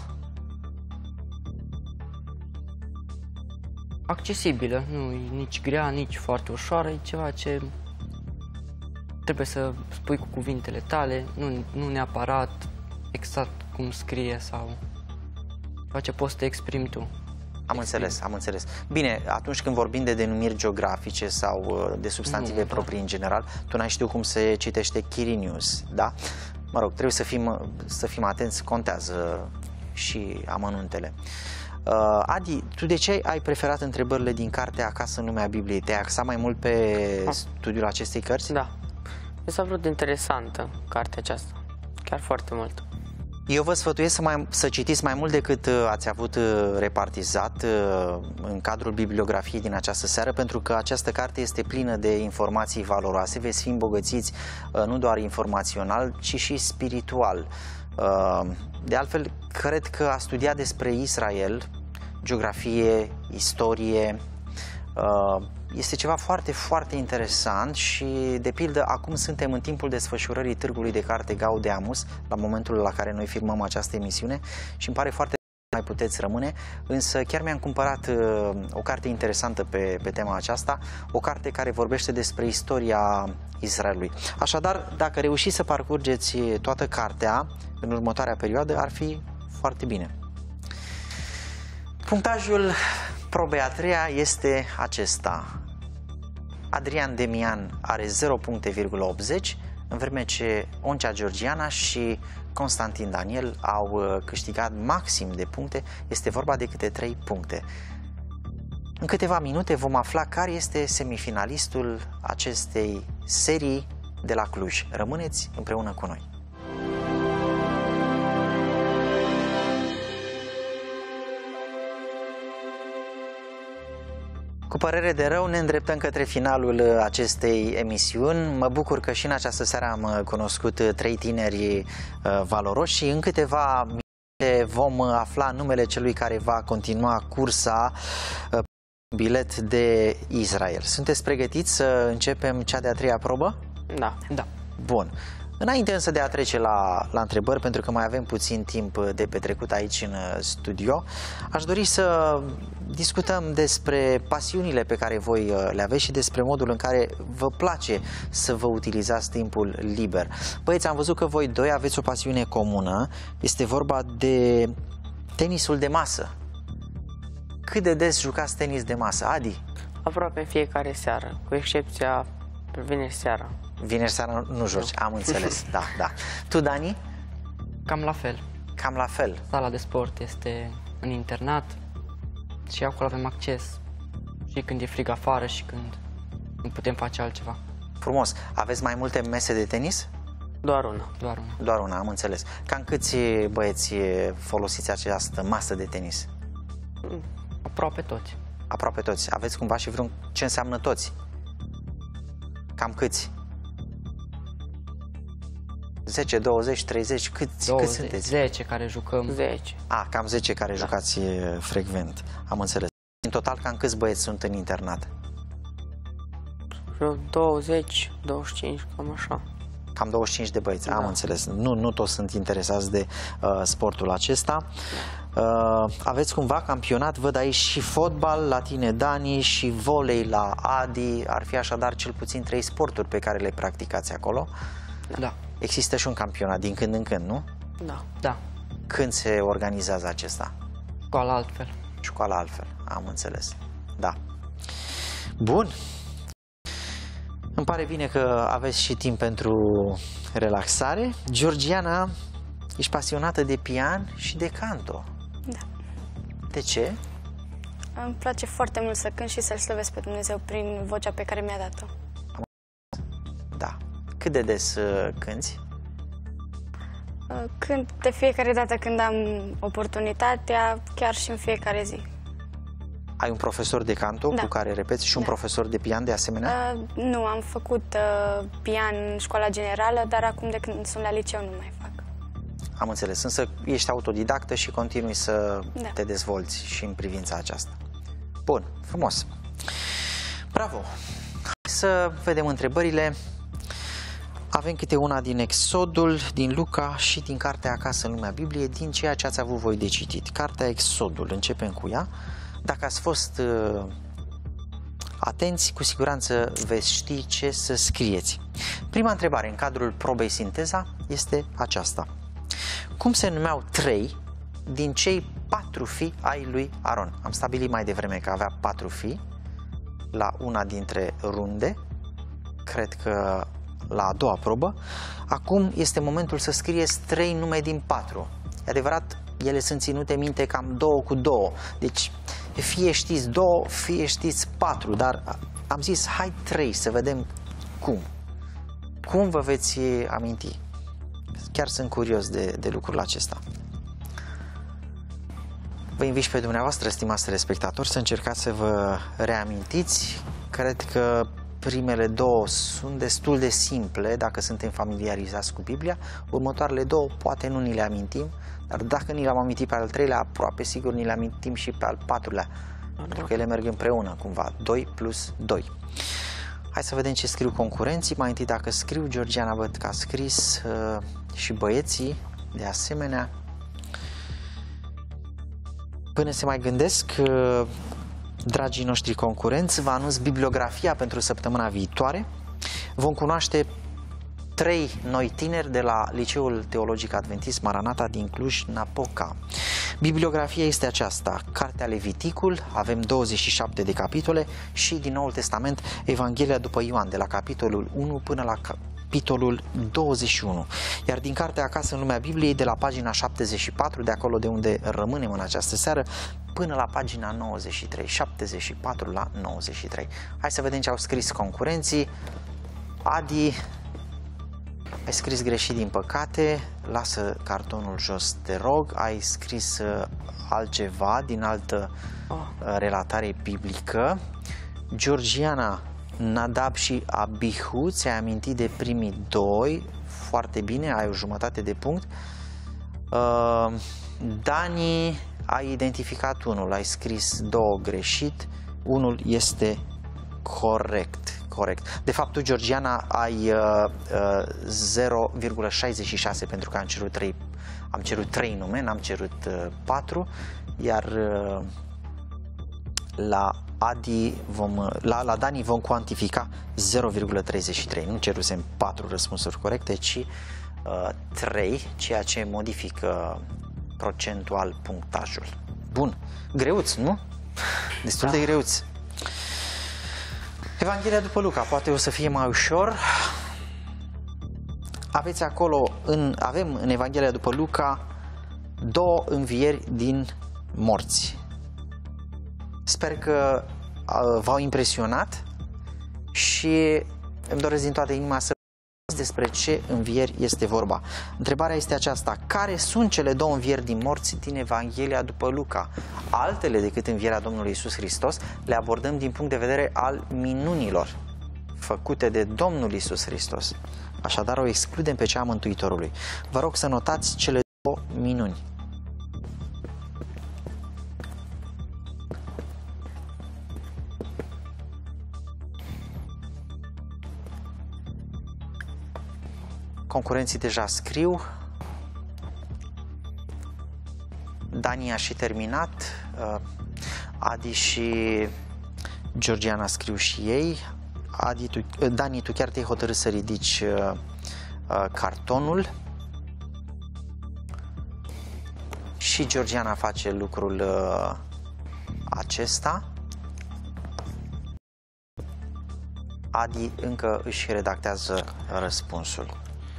Accesibilă, nu e nici grea, nici foarte ușoară, e ceva ce trebuie să spui cu cuvintele tale, nu, nu neapărat exact cum scrie sau ceva ce poți să te exprimi tu. Am înțeles, am înțeles. Bine, atunci când vorbim de denumiri geografice sau de substantive nu, proprii da. În general, tu n-ai știu cum se citește Chirinius, da? Mă rog, trebuie să fim, să fim atenți, contează și amănuntele. Uh, Adi, tu de ce ai preferat întrebările din cartea Acasă în lumea Bibliei? Te-ai axat mai mult pe studiul acestei cărți? Da. Mi s-a vrut interesantă cartea aceasta, chiar foarte mult. Eu vă sfătuiesc să, mai, să citiți mai mult decât ați avut repartizat în cadrul bibliografiei din această seară, pentru că această carte este plină de informații valoroase. Veți fi îmbogățiți nu doar informațional, ci și spiritual. De altfel, cred că a studia despre Israel, geografie, istorie, este ceva foarte, foarte interesant și, de pildă, acum suntem în timpul desfășurării Târgului de Carte Gaudeamus, la momentul la care noi filmăm această emisiune și îmi pare foarte mai puteți rămâne, însă chiar mi-am cumpărat uh, o carte interesantă pe, pe tema aceasta, o carte care vorbește despre istoria Israelului. Așadar, dacă reușiți să parcurgeți toată cartea în următoarea perioadă, ar fi foarte bine. Punctajul probei a treia este acesta. Adrian Demian are zero virgulă optzeci, în vreme ce Oncea Georgiana și Constantin Daniel au câștigat maxim de puncte, este vorba de câte trei puncte. În câteva minute vom afla care este semifinalistul acestei serii de la Cluj. Rămâneți împreună cu noi! Cu părere de rău ne îndreptăm către finalul acestei emisiuni. Mă bucur că și în această seară am cunoscut trei tineri valoroși și în câteva minute vom afla numele celui care va continua cursa bilet de Israel. Sunteți pregătiți să începem cea de-a treia probă? Da. Da. Bun. Înainte însă de a trece la, la întrebări, pentru că mai avem puțin timp de petrecut aici în studio, aș dori să discutăm despre pasiunile pe care voi le aveți și despre modul în care vă place să vă utilizați timpul liber. Băieți, am văzut că voi doi aveți o pasiune comună, este vorba de tenisul de masă. Cât de des jucați tenis de masă, Adi? Aproape în fiecare seară, cu excepția vineri seara. Vineri seara nu joci, am înțeles, da, da. Tu, Dani? Cam la fel. Cam la fel. Sala de sport este în internat și acolo avem acces și când e frig afară și când nu putem face altceva. Frumos. Aveți mai multe mese de tenis? Doar una. Doar una. Doar una, am înțeles. Cam câți băieți folosiți această masă de tenis? Aproape toți. Aproape toți. Aveți cumva și vreun... ce înseamnă toți? Cam câți? zece, douăzeci, treizeci, câți, douăzeci, câți sunteți? zece care jucăm. zece. A, cam zece care Da. jucați frecvent. Am înțeles. În total, cam câți băieți sunt în internat? Vreo douăzeci, douăzeci și cinci, cam așa. Cam douăzeci și cinci de băieți, Da. am înțeles. Nu, nu toți sunt interesați de uh, sportul acesta. Uh, aveți cumva campionat, văd aici și fotbal la tine, Dani, și volei la Adi. Ar fi așadar cel puțin trei sporturi pe care le practicați acolo. Da. Există și un campionat din când în când, nu? Da. Da. Când se organizează acesta? Școala altfel. Școala altfel, am înțeles. Da. Bun. Îmi pare bine că aveți și timp pentru relaxare. Georgiana, ești pasionată de pian și de canto. Da. De ce? Îmi place foarte mult să cânt și să-L slăvesc pe Dumnezeu prin vocea pe care mi-a dat-o. Da. Cât de des uh, cânti? Cânt de fiecare dată când am oportunitatea, chiar și în fiecare zi. Ai un profesor de canto Da. cu care repeți și un Da. profesor de pian de asemenea? Uh, nu, am făcut uh, pian în școala generală, dar acum de când sunt la liceu nu mai fac. Am înțeles, însă ești autodidactă și continui să Da. te dezvolți și în privința aceasta. Bun, frumos. Bravo! Hai să vedem întrebările. Avem câte una din Exodul, din Luca și din Cartea Acasă în Lumea Bibliei, din ceea ce ați avut voi de citit. Cartea Exodul, începem cu ea. Dacă ați fost uh, atenți, cu siguranță veți ști ce să scrieți. Prima întrebare în cadrul probei Sinteza este aceasta. Cum se numeau trei din cei patru fii ai lui Aron? Am stabilit mai devreme că avea patru fii la una dintre runde, cred că la a doua probă. Acum este momentul să scrieți trei nume din patru. E adevărat, ele sunt ținute minte cam două cu două, deci fie știți două, fie știți patru, dar am zis hai trei să vedem cum. Cum vă veți aminti? Chiar sunt curios de, de lucrul acesta. Vă invit pe dumneavoastră, stimați telespectatori, să încercați să vă reamintiți. Cred că primele două sunt destul de simple, dacă suntem familiarizați cu Biblia. Următoarele două poate nu ni le amintim, dar dacă ni le-am amintit pe al treilea, aproape sigur ni le amintim și pe al patrulea. Pentru că ele merg împreună, cumva, doi plus doi. Hai să vedem ce scriu concurenții. Mai întâi, dacă scriu, Georgiana, văd că a scris uh, și băieții, de asemenea. Până se mai gândesc, uh, dragii noștri concurenți, vă anunț bibliografia pentru săptămâna viitoare. Vom cunoaște trei noi tineri de la Liceul Teologic Adventist Maranata din Cluj-Napoca. Bibliografia este aceasta: Cartea Leviticul, avem douăzeci și șapte de capitole, și din Noul Testament Evanghelia după Ioan, de la capitolul unu până la capitolul douăzeci și unu. Iar din cartea Acasă în lumea Bibliei, de la pagina șaptezeci și patru, de acolo de unde rămânem în această seară, până la pagina nouăzeci și trei, șaptezeci și patru la nouăzeci și trei. Hai să vedem ce au scris concurenții. Adi, ai scris greșit din păcate, lasă cartonul jos, te rog, ai scris altceva din altă relatare biblică. Georgiana, Nadab și Abihu, ți-ai amintit de primii doi, foarte bine, ai o jumătate de punct. Uh, Dani, ai identificat unul, ai scris două greșit, unul este corect. Corect. De fapt, tu, Georgiana, ai uh, uh, zero virgulă șaizeci și șase pentru că am cerut trei, am cerut trei nume, n-am cerut uh, patru, iar uh, la Adi vom, la, la Dani vom cuantifica zero virgulă treizeci și trei. Nu cerusem patru răspunsuri corecte, ci uh, trei, ceea ce modifică procentual punctajul. Bun. Greuț, nu? Destul da. de greuț. Evanghelia după Luca, poate o să fie mai ușor. Aveți acolo, în, avem în Evanghelia după Luca două învieri din morți. Sper că uh, v-au impresionat și îmi doresc din toată inima să despre ce învieri este vorba. Întrebarea este aceasta: care sunt cele două învieri din morți din Evanghelia după Luca? Altele decât învierea Domnului Iisus Hristos le abordăm din punct de vedere al minunilor făcute de Domnul Iisus Hristos. Așadar o excludem pe cea a Mântuitorului. Vă rog să notați cele două minuni. Concurenții deja scriu. Dani a și terminat. Adi și Georgiana scriu și ei. Adi, tu, Dani, tu chiar te-ai hotărât să ridici uh, cartonul. Și Georgiana face lucrul uh, acesta. Adi încă își redactează răspunsul.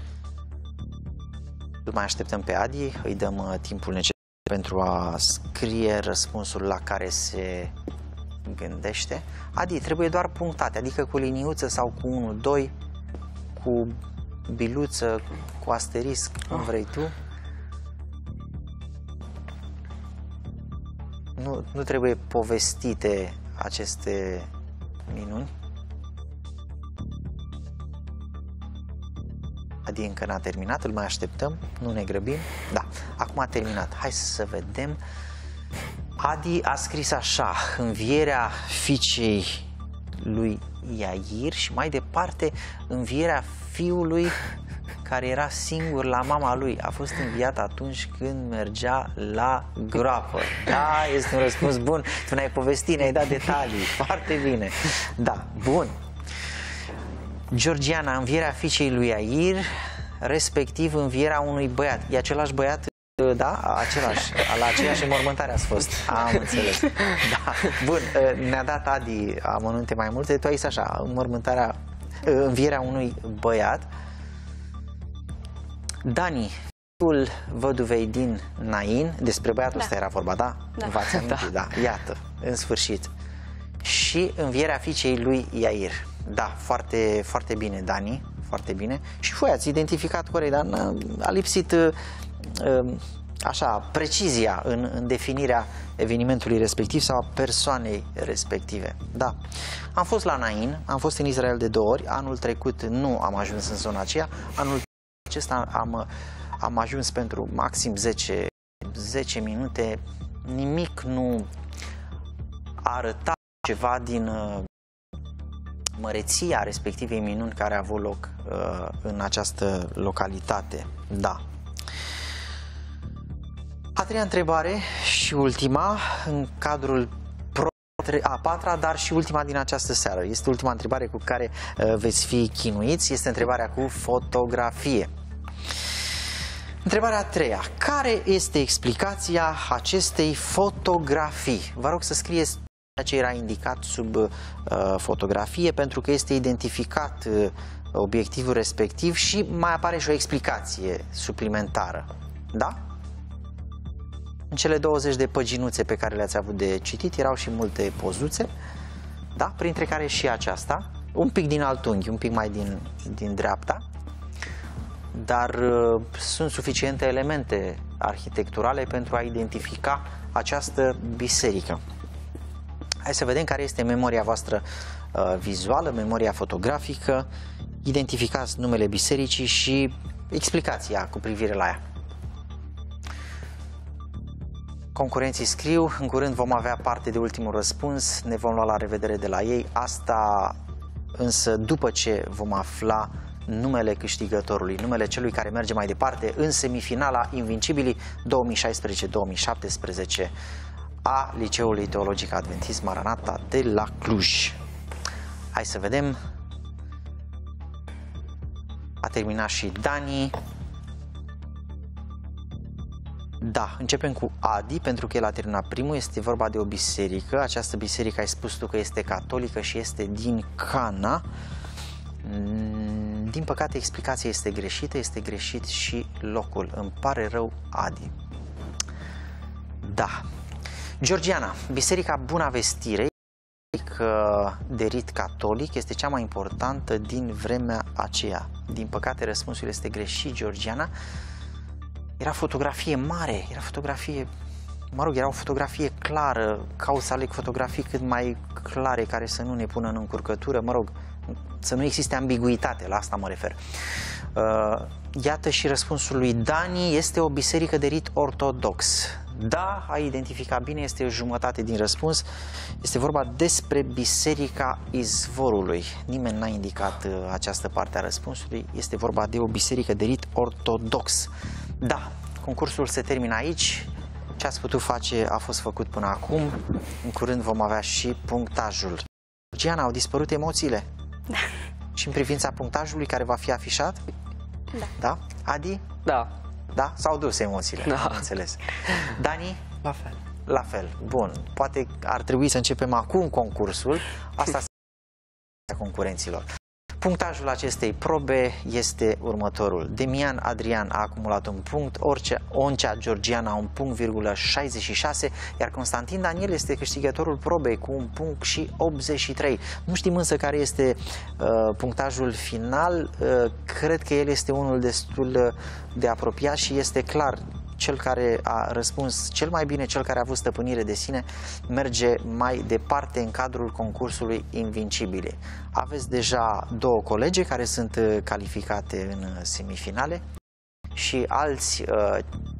Îl mai așteptăm pe Adi, îi dăm uh, timpul necesar pentru a scrie răspunsul la care se gândește. Adi, trebuie doar punctate, adică cu liniuță sau cu unu, doi, cu biluță, cu asterisc, cum vrei tu. Nu, nu trebuie povestite aceste minuni. Adi încă n-a terminat, îl mai așteptăm, nu ne grăbim. Da, acum a terminat. Hai să vedem. Adi a scris așa: învierea fiicei lui Iair și mai departe învierea fiului care era singur la mama lui. A fost înviat atunci când mergea la groapă. Da, este un răspuns bun. Tu ne-ai povestit, ne-ai dat detalii. Foarte bine. Da, bun. Georgiana, învierea fiicei lui Iair, respectiv învierea unui băiat. E același băiat? Da, același. La aceeași înmormântare ați fost. Am înțeles. Da. Bun, ne-a dat Adi amănunte mai multe. Tu ai zis așa, înmormântarea, învierea unui băiat. Dani, fiul văduvei din Nain, despre băiatul ăsta da. era vorba, da? da. V-ați amintit, da. da. Iată, în sfârșit. Și învierea fiicei lui Iair. Da, foarte, foarte bine, Dani, foarte bine. Și voi ați identificat corect, dar a lipsit așa, precizia în, în definirea evenimentului respectiv sau a persoanei respective. Da. Am fost la Nain, am fost în Israel de două ori, anul trecut nu am ajuns în zona aceea, anul acesta am, am ajuns pentru maxim zece, zece minute, nimic nu arăta ceva din uh, măreția respectivei minuni care a avut loc uh, în această localitate. Da. A treia întrebare și ultima în cadrul pro, a patra, dar și ultima din această seară. Este ultima întrebare cu care uh, veți fi chinuiți. Este întrebarea cu fotografie. Întrebarea a treia. Care este explicația acestei fotografii? Vă rog să scrieți ceea ce era indicat sub uh, fotografie, pentru că este identificat uh, obiectivul respectiv și mai apare și o explicație suplimentară. Da? În cele douăzeci de păginuțe pe care le-ați avut de citit erau și multe pozuțe, da? Printre care și aceasta, un pic din alt unghi, un pic mai din, din dreapta, dar uh, sunt suficiente elemente arhitecturale pentru a identifica această biserică. Hai să vedem care este memoria voastră uh, vizuală, memoria fotografică, identificați numele bisericii și explicația cu privire la ea. Concurenții scriu, în curând vom avea parte de ultimul răspuns, ne vom lua la revedere de la ei, asta însă după ce vom afla numele câștigătorului, numele celui care merge mai departe în semifinala Invincibilii două mii șaisprezece două mii șaptesprezece a Liceului Teologic Adventist Maranata de la Cluj. Hai să vedem. A terminat și Dani. Da, începem cu Adi, pentru că el a terminat primul, este vorba de o biserică. Această biserică, ai spus tu că este catolică și este din Cana. Din păcate, explicația este greșită, este greșit și locul. Îmi pare rău, Adi. Da. Georgiana, Biserica Buna Vestire, că de rit catolic, este cea mai importantă din vremea aceea. Din păcate, răspunsul este greșit, Georgiana. Era fotografie mare, era fotografie, mă rog, era o fotografie clară, caut să aleg fotografii cât mai clare, care să nu ne pună în încurcătură, mă rog, să nu existe ambiguitate, la asta mă refer. Uh, iată și răspunsul lui Dani, este o biserică de rit ortodox. Da, a identificat bine, este jumătate din răspuns. Este vorba despre Biserica Izvorului. Nimeni n-a indicat uh, această parte a răspunsului. Este vorba de o biserică de rit ortodox. Da, concursul se termină aici. Ce ați putut face a fost făcut până acum. În curând vom avea și punctajul. Giana, au dispărut emoțiile? Da. Și în privința punctajului care va fi afișat? Da. Da? Adi? Da. Da? S-au dus emoțiile, Da. am înțeles. Dani? La fel. La fel. Bun. Poate ar trebui să începem acum concursul. Asta a concurenților. Punctajul acestei probe este următorul. Demian Adrian a acumulat un punct, Oncea Georgiana un punct, șaizeci și șase, iar Constantin Daniel este câștigătorul probei cu un punct și optzeci și trei. Nu știm însă care este uh, punctajul final. Uh, cred că el este unul destul de apropiat și este clar. Cel care a răspuns cel mai bine, cel care a avut stăpânire de sine, merge mai departe în cadrul concursului Invincibile. Aveți deja două colege care sunt calificate în semifinale și alți uh,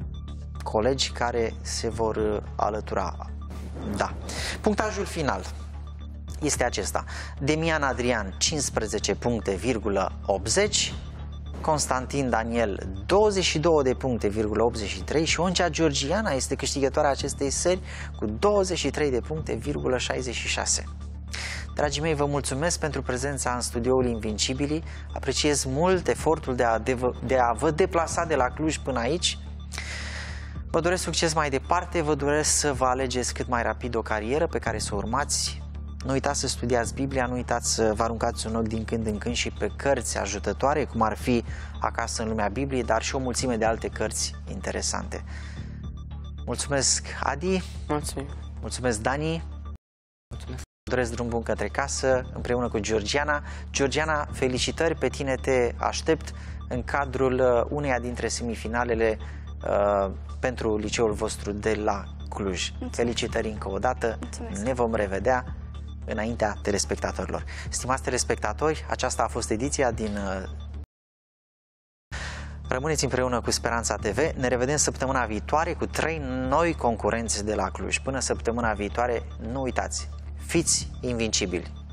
colegi care se vor alătura. Da. Punctajul final este acesta. Demian Adrian cincisprezece puncte, optzeci. Constantin Daniel douăzeci și două de puncte, optzeci și trei și Oncea Georgiana este câștigătoarea acestei seri cu douăzeci și trei de puncte, șaizeci și șase. Dragii mei, vă mulțumesc pentru prezența în studioul Invincibilii, apreciez mult efortul de a, de, vă, de a vă deplasa de la Cluj până aici. Vă doresc succes mai departe, vă doresc să vă alegeți cât mai rapid o carieră pe care să o urmați. Nu uitați să studiați Biblia, nu uitați să vă aruncați un ochi din când în când și pe cărți ajutătoare, cum ar fi Acasă în lumea Bibliei, dar și o mulțime de alte cărți interesante. Mulțumesc, Adi. Mulțumim. Mulțumesc, Dani. Mulțumesc. Doresc drum bun către casă, împreună cu Georgiana. Georgiana, felicitări, pe tine te aștept în cadrul uneia dintre semifinalele uh, pentru liceul vostru de la Cluj. Mulțumesc. Felicitări încă o dată. Mulțumesc. Ne vom revedea înaintea telespectatorilor. Stimați telespectatori, aceasta a fost ediția din... Rămâneți împreună cu Speranța T V. Ne revedem săptămâna viitoare cu trei noi concurenți de la Cluj. Până săptămâna viitoare, nu uitați, fiți invincibili!